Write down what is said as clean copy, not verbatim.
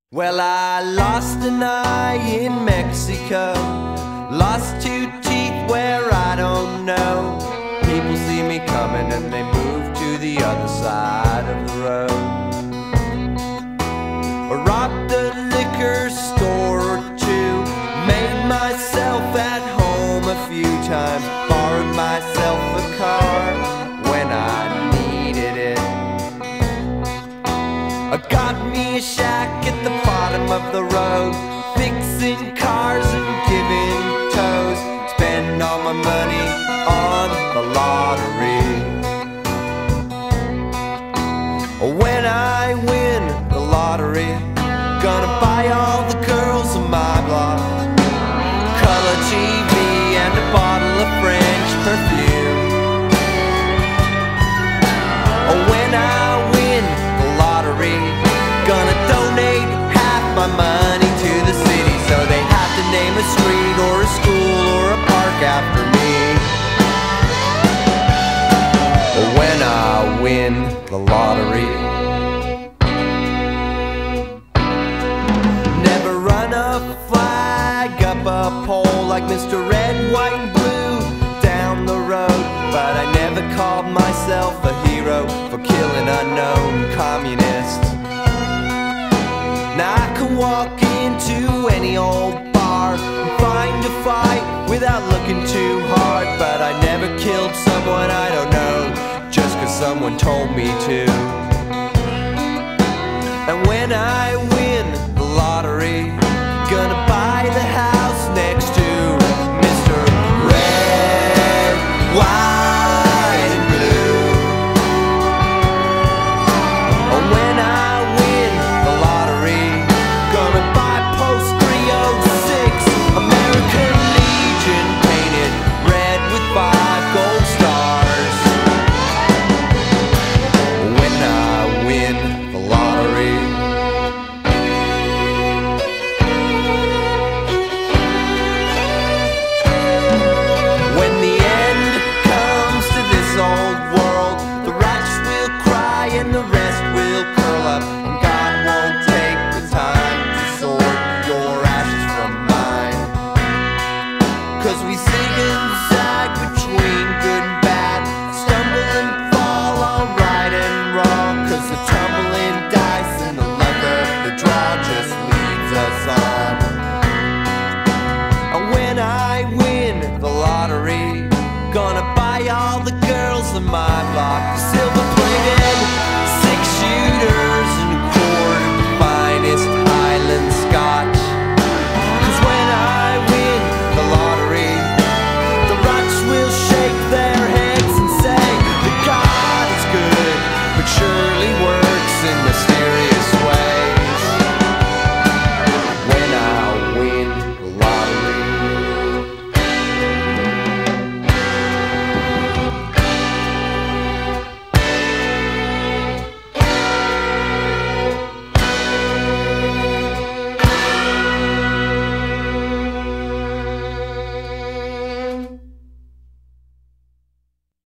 Well, I lost an eye in Mexico, lost 2 teeth where I don't know. People see me coming and they move to the other side of the road. I robbed a liquor store or 2, made myself at home a few times, borrowed myself a car when I needed it. I got me a shack at the bottom of the road, fixing cars and giving toes, spend all my money on the lottery. When I win the lottery, gonna buy all the girls in my block color TV and a bottle of French perfume. When I win the lottery, gonna donate half my money to the city, so they have to name a street or a school or a park after me. When I win the lottery, never run a flag up a pole like Mr. Red, White and Blue down the road, but I never called myself a hero for killing unknown communists. Now I can walk into any old bar and find a fight without looking too hard, but I never killed someone I don't know just 'cause someone told me to.